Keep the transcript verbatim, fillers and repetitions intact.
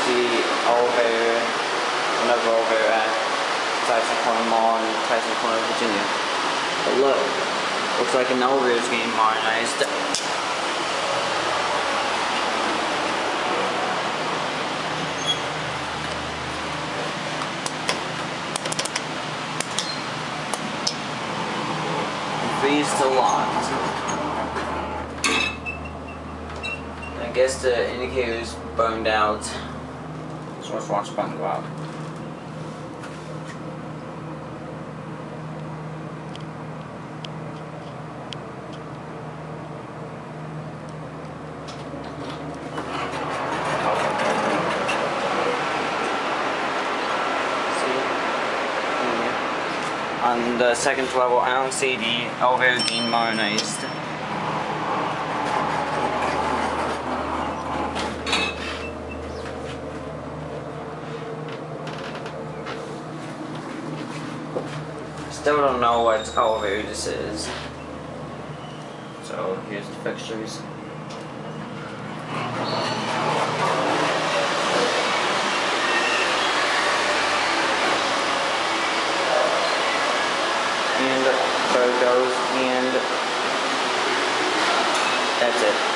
the elevator, another elevator at Tyson Corner Mall in Tyson Corner, Virginia. But look, looks like an elevator is getting modernized. These still locked. I guess the indicator's burned out. So let's watch SpongeBob. On the second level, I don't see the elevator being modernized. Still don't know what elevator this is. So here's the fixtures. And there it goes, and that's it.